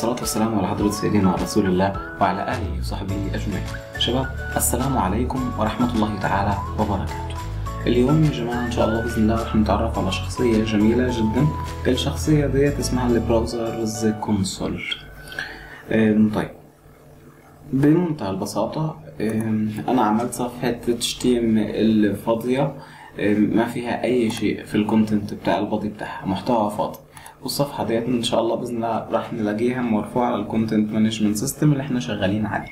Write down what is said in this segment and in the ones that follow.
والصلاة والسلام على حضرة سيدنا رسول الله وعلى آله وصحبه أجمعين. شباب، السلام عليكم ورحمة الله تعالى وبركاته. اليوم يا جماعة إن شاء الله بإذن الله رح نتعرف على شخصية جميلة جدا. الشخصية ديت اسمها البراوزرز كونسول. طيب، بمنتهى البساطة أنا عملت صفحة HTML فاضية ما فيها أي شيء في الكونتنت بتاع البادي بتاعها، محتوى فاضي. والصفحة ديت إن شاء الله بإذن الله راح نلاقيها مرفوعة على الكونتنت مانجمنت سيستم اللي إحنا شغالين عليه.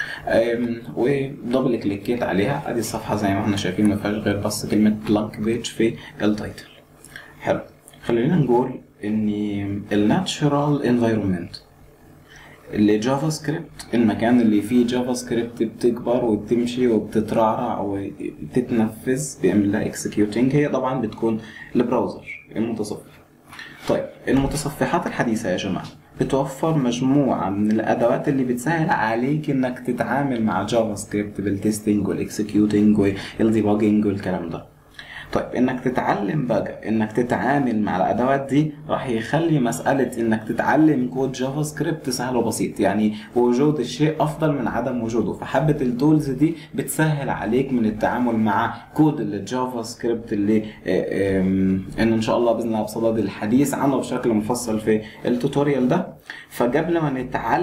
ودبل كليكيت عليها، ادي الصفحة زي ما احنا شايفين ما فيهاش غير بس كلمة بلانك بيج في التايتل. حلو، خلينا نقول ان الناتشورال انفايرمنت اللي جافا سكريبت، المكان اللي فيه جافا سكريبت بتكبر وبتمشي وبتترعرع وبتتنفذ بيعمل لها اكسكيوتنج، هي طبعا بتكون البراوزر المتصفح. طيب، المتصفحات الحديثة يا جماعة بتوفر مجموعة من الأدوات اللي بتسهل عليك إنك تتعامل مع جافا سكريبت بالتستنج والإكسكيوتنج والديباجنج والكلام ده. طيب، إنك تتعلم بقى إنك تتعامل مع الأدوات دي راح يخلي مسألة إنك تتعلم كود جافا سكريبت سهل وبسيط، يعني وجود الشيء أفضل من عدم وجوده. فحبة التولز دي بتسهل عليك من التعامل مع كود الجافا سكريبت اللي إن شاء الله بإذن الله بصدد الحديث عنه بشكل مفصل في التوتوريال ده. فقبل ما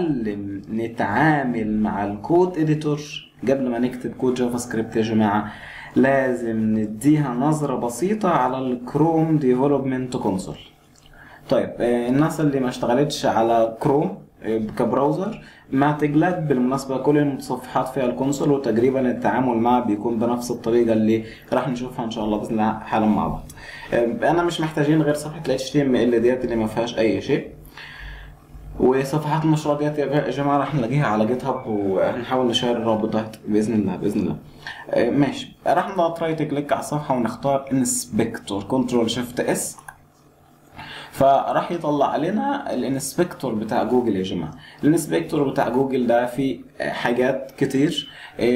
نتعامل مع الكود إديتور، قبل ما نكتب كود جافا سكريبت يا جماعة، لازم نديها نظرة بسيطة على الكروم ديفلوبمنت كونسول. طيب، الناس اللي ما اشتغلتش على كروم كبراوزر ما تقلق، بالمناسبة كل المتصفحات فيها الكونسول، وتقريبا التعامل معه بيكون بنفس الطريقة اللي راح نشوفها ان شاء الله باذن الله حالا مع بعض. انا مش محتاجين غير صفحة HTML ديت اللي ما فيهاش اي شيء، وصفحات المشروع ديت يا جماعه راح نلاقيها على جيت هاب، وهنحاول نشير الرابط ده باذن الله باذن الله. ماشي، راح نضغط رايت كليك على الصفحه ونختار انسبكتور، كنترول شيفت اس، فراح يطلع لنا الانسبكتور بتاع جوجل. يا جماعه الانسبكتور بتاع جوجل ده فيه حاجات كتير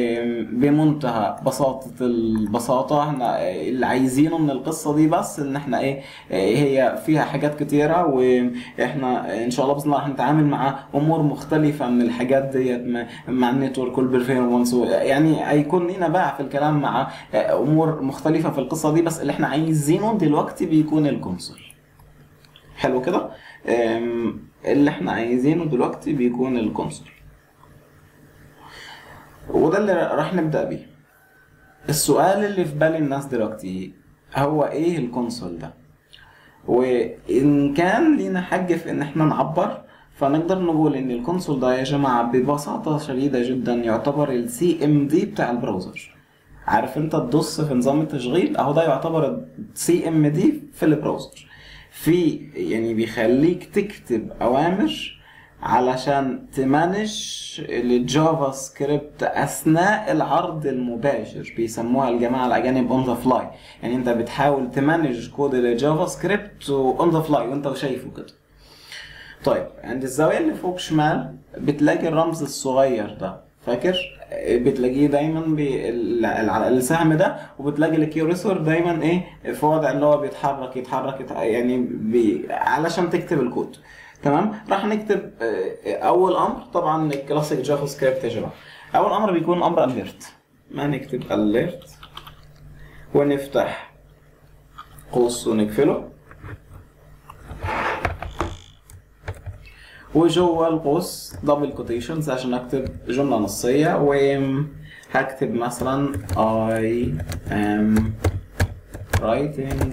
بمنتهى البساطه. احنا اللي عايزينه من القصه دي بس ان احنا هي فيها حاجات كتيره، واحنا ان شاء الله باذن الله هنتعامل مع امور مختلفه من الحاجات ديت مع النتورك والبرفورمانس، يعني هيكون لينا بقى في الكلام مع امور مختلفه في القصه دي، بس اللي احنا عايزينه دلوقتي بيكون الكونسول. حلو كده، اللي احنا عايزينه دلوقتي بيكون الكونسول، وده اللي راح نبدأ بيه. السؤال اللي في بال الناس دلوقتي هو ايه الكونسول ده؟ وان كان لينا حق في ان احنا نعبر، فنقدر نقول ان الكونسول ده يا جماعة ببساطة شديدة جدا يعتبر CMD بتاع البراوزر. عارف انت تدوس في نظام التشغيل اهو، ده يعتبر CMD في البراوزر. يعني بيخليك تكتب اوامر علشان تمانج الجافا سكريبت اثناء العرض المباشر، بيسموها الجماعه الاجانب اون ذا فلاي. يعني انت بتحاول تمانج كود الجافا سكريبت اون ذا فلاي وانت شايفه كده. طيب، عند الزاويه اللي فوق شمال بتلاقي الرمز الصغير ده، فاكر؟ بتلاقيه دايما السهم ده، وبتلاقي الكيوريسور دايما في وضع اللي هو بيتحرك يعني علشان تكتب الكود. تمام، راح نكتب اول امر. طبعا الكلاسيك جافا سكريبت يا جماعه اول امر بيكون امر اليرت. ما نكتب اليرت ونفتح قوس ونقفله، وجوه القوس دبل كوتيشنز عشان اكتب جمله نصيه، وهكتب مثلا I am writing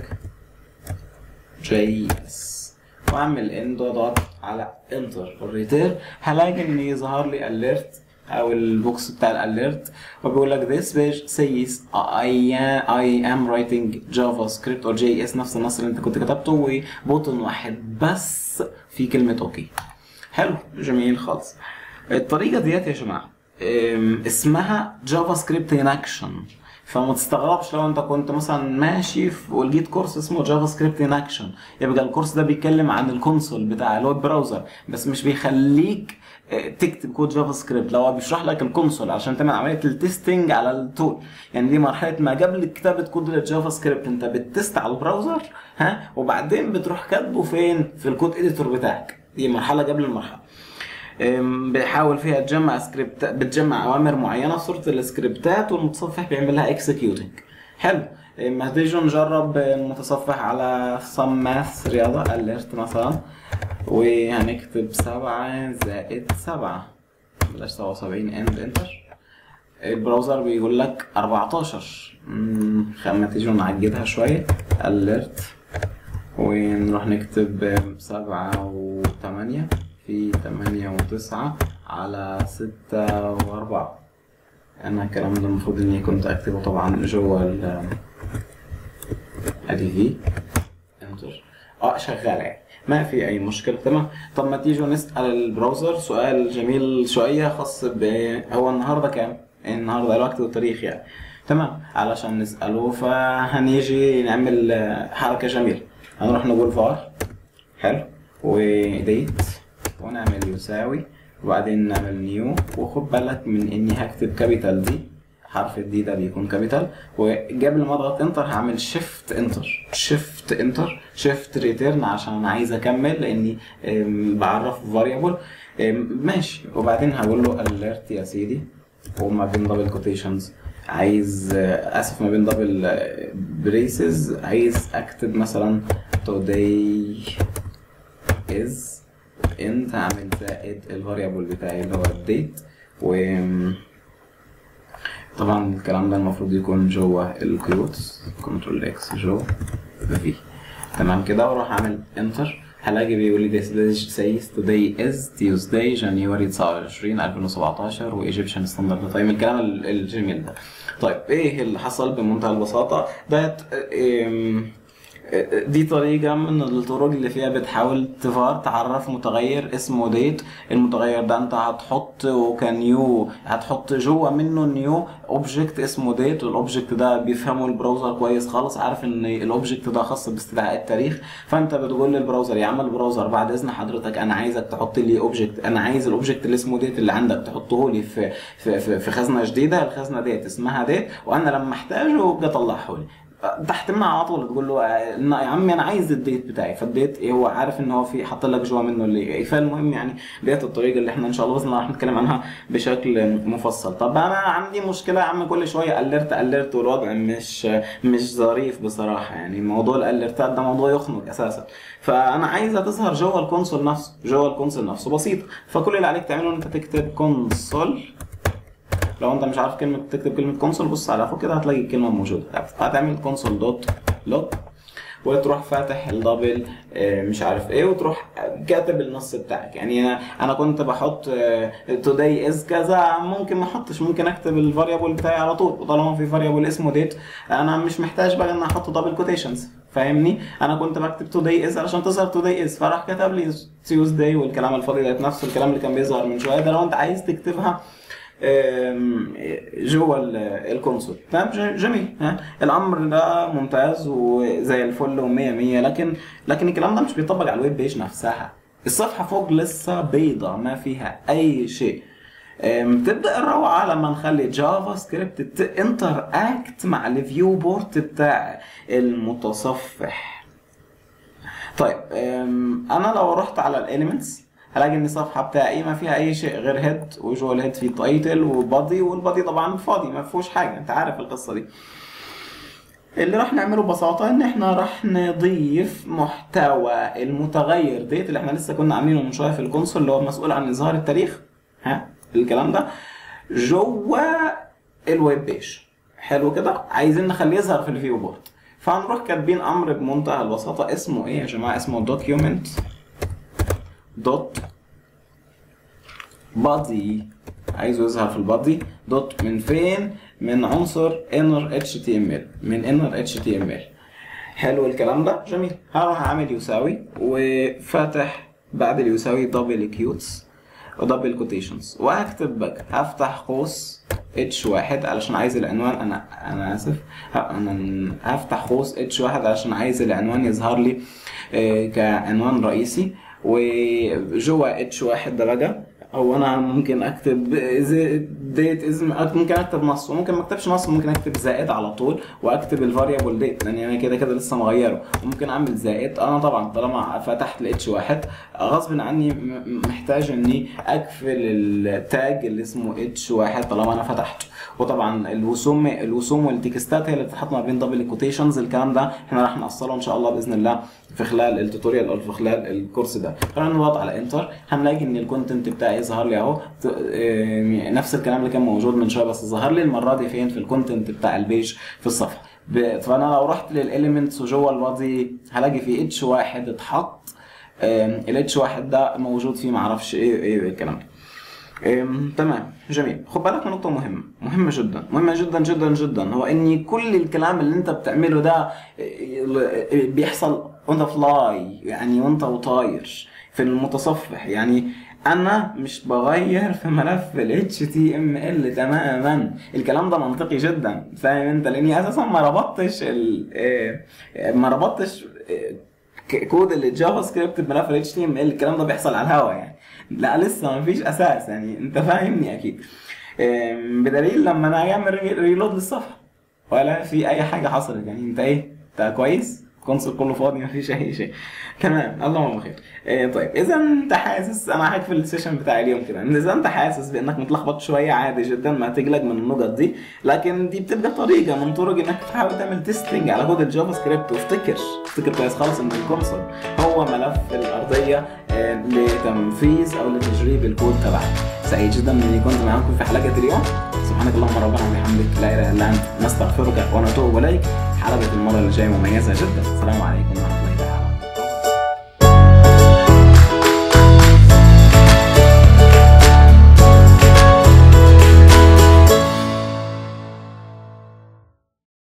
JS، واعمل اند واضغط على انتر والريتير. هلاقي ان يظهر لي اليرت او البوكس بتاع الاليرت، وبيقول لك this page says I am writing JavaScript or JS، نفس النص اللي انت كنت كتبته، وبوتن واحد بس في كلمه اوكي. حلو، جميل خالص. الطريقه ديت يا جماعه اسمها جافا سكريبت ان اكشن، فما تستغربش لو انت كنت مثلا ماشي ولقيت كورس اسمه جافا سكريبت ان اكشن. يبقى الكورس ده بيتكلم عن الكونسول بتاع الويب براوزر، بس مش بيخليك تكتب كود جافا سكريبت، لو هو بيشرح لك الكونسول عشان تعمل عمليه التستنج على التول. يعني دي مرحله ما قبل كتابه كود الجافا سكريبت، انت بتست على البراوزر وبعدين بتروح كاتبه فين؟ في الكود اديتور بتاعك. دي مرحله قبل المرحله. بيحاول فيها تجمع سكريبت، بتجمع اوامر معينه في صوره السكريبتات، والمتصفح بيعمل لها اكسكيوتنج. حلو. ما تيجوا نجرب المتصفح على some math رياضه alert مثلا، وهنكتب 7 زائد 7 بلاش 77 اند انتر. البراوزر بيقول لك 14. خلينا تيجوا نعجدها شويه alert، ونروح نكتب 7 و8 في 8 و9 على 6 و4. انا الكلام ده المفروض اني كنت اكتبه طبعا جوه ادي في انتر. شغاله يعني، ما في اي مشكله. تمام. طب ما تيجوا نسال البراوزر سؤال جميل شويه خاص هو النهارده كام؟ النهارده الوقت والتاريخ يعني. تمام. علشان نساله فهنيجي نعمل حركه جميله، هنروح نقول فار حلو وديت ونعمل يساوي، وبعدين نعمل نيو، وخد بالك من اني هكتب كابيتال دي، حرف الدي ده بيكون كابيتال، وقبل ما اضغط انتر هعمل شيفت انتر، شيفت انتر، شيفت ريتيرن عشان انا عايز اكمل لاني بعرف فاريبل. ماشي. وبعدين هقول له alert يا سيدي، وما بين دبل كوتيشنز عايز اسف ما بين دبل بريسز عايز اكتب مثلا today is انت هعمل زائد الفاريبل بتاعي اللي هو الديت. و طبعا الكلام ده المفروض يكون جوه الكيوتس، كنترول اكس جو في. تمام كده، واروح اعمل انتر، هلاقي بيقول لي this says today is Tuesday January 29 2017 وايجيبشن ستاندرد تايم، الكلام الجميل ده. طيب ايه اللي حصل بمنتهى البساطه؟ ده دي طريقة من الطرق اللي فيها بتحاول تعرف متغير اسمه ديت. المتغير ده انت هتحط كنيو، هتحط جوه منه نيو اوبجكت اسمه ديت، والاوبجكت ده بيفهمه البراوزر كويس خالص، عارف ان الاوبجكت ده خاص باستدعاء التاريخ. فانت بتقول للبراوزر يا عم البراوزر بعد اذن حضرتك انا عايزك تحط لي اوبجكت، انا عايز الاوبجكت اللي اسمه ديت اللي عندك تحطه لي في خزنة جديدة، الخزنة ديت اسمها ديت، وانا لما احتاجه ابقى اطلعه لي. تحت منها على طول تقول له يا عمي انا عايز الديت بتاعي، فالديت هو عارف ان هو في حاط لك جوا منه اللي. فالمهم يعني ديت الطريقه اللي احنا ان شاء الله باذن الله راح نتكلم عنها بشكل مفصل. طب انا عندي مشكله يا عم، كل شويه اليرت والوضع مش ظريف بصراحه، يعني موضوع الاليرتات ده موضوع يخنق اساسا. فانا عايزها تظهر جوه الكونسول نفسه، جوه الكونسول نفسه بسيطه. فكل اللي عليك تعمله انت تكتب كونسول. لو انت مش عارف تكتب كلمه كونسول بص على فوق كده هتلاقي الكلمه موجوده. هتعمل كونسول دوت لوج، وتروح فاتح الدبل مش عارف ايه، وتروح كاتب النص بتاعك. يعني انا كنت بحط today is كذا، ممكن ما احطش، ممكن اكتب الفاريبل بتاعي على طول، وطالما في فاريبل اسمه ديت انا مش محتاج بقى ان احط دبل كوتيشنز. فاهمني؟ انا كنت بكتب today is علشان تظهر today is، فراح كتب لي Tuesday والكلام الفاضي ده نفسه الكلام اللي كان بيظهر من شويه ده. لو انت عايز تكتبها جوه الكونسول. تمام جميل. الامر ده ممتاز وزي الفل ومية مية، لكن الكلام ده مش بيطبق على الويب بيج نفسها. الصفحه فوق لسه بيضه ما فيها اي شيء. بتبدا الروعه لما نخلي جافا سكريبت انتر اكت مع الفيو بورت بتاع المتصفح. طيب انا لو رحت على الاليمنتس هلاقي ان الصفحه بتاعي ما فيها اي شيء غير هيد، وجوه الهيد في تايتل وبادي، والبادي طبعا فاضي ما فيهوش حاجه، انت عارف القصه دي. اللي راح نعمله ببساطه ان احنا راح نضيف محتوى المتغير ديت اللي احنا لسه كنا عاملينه من شويه في الكونسول، اللي هو مسؤول عن اظهار التاريخ، الكلام ده جوه الويب بيج. حلو كده، عايزين نخليه يظهر في الفيو بورد. فهنروح كاتبين امر بمنتهى البساطه اسمه ايه يا جماعه؟ اسمه document دوت بادي، عايزه يظهر في البادي دوت من فين؟ من عنصر inner HTML، من inner HTML. حلو الكلام ده جميل. هروح اعمل يساوي، وفاتح بعد اليساوي دبل كيوتس ودبل كوتيشنز، وهكتب بقى هفتح قوس H1 علشان عايز العنوان، انا اسف، انا هفتح قوس H1 علشان عايز العنوان يظهر لي كعنوان رئيسي. وجوه H1 ده بقى او انا ممكن اكتب ديت اسم، ممكن اكتب نص وممكن ما اكتبش نص، ممكن اكتب زائد على طول واكتب الفاريبل ديت لان انا كده كده لسه مغيره، وممكن اعمل زائد. انا طبعا طالما فتحت الاتش واحد غصب عني محتاج اني اقفل التاج اللي اسمه اتش واحد طالما انا فتحته. وطبعا الوسوم والتكستات هي اللي بتتحط ما بين دبل كوتيشنز. الكلام ده احنا راح نوصله ان شاء الله باذن الله في خلال التوتوريال او في خلال الكورس ده. خلينا نضغط على انتر، هنلاقي ان الكونتنت بتاعي يظهر لي اهو نفس الكلام اللي كان موجود من شويه، بس ظهر لي المره دي فين؟ في الكونتنت بتاع البيج في الصفحه. فانا لو رحت للاليمنتس وجوه البادي هلاقي في اتش واحد اتحط، الاتش واحد ده موجود فيه معرفش ايه الكلام ده. تمام جميل. خد بالك من نقطة مهمة جدا، مهمة جدا جدا جدا، هو ان كل الكلام اللي انت بتعمله ده بيحصل وانت فلاي، يعني وانت وطاير في المتصفح. يعني انا مش بغير في ملف ال HTML تماما. الكلام ده منطقي جدا، فاهم انت؟ لاني اساسا ما ربطتش كود الجافا سكريبت بملف ال HTML. الكلام ده بيحصل على الهوا يعني، لا لسه ما فيش اساس، يعني انت فاهمني اكيد. بدليل لما انا اعمل ريلود للصفحه ولا في اي حاجه حصلت، يعني انت ايه؟ انت كويس؟ الكونسول كله فاضي ما فيش اي شيء. تمام اللهم خير. طيب اذا انت حاسس، انا هقفل السيشن بتاع اليوم كده، اذا انت حاسس بانك متلخبط شويه عادي جدا، ما تقلق من النقط دي، لكن دي بتبقى طريقه من طرق انك تحاول تعمل تيستنج على كود الجافا سكريبت. وافتكر كويس خالص ان الكونسول هو ملف الارضيه لتنفيذ او لتجريب الكود تبعك. سعيد جدا اني كنت معاكم في حلقه اليوم. سبحانك اللهم ربنا وبحمدك لا اله الا انت، نستغفرك ونتوب اليك. حلقه المره اللي جايه مميزه جدا. السلام عليكم ورحمه الله.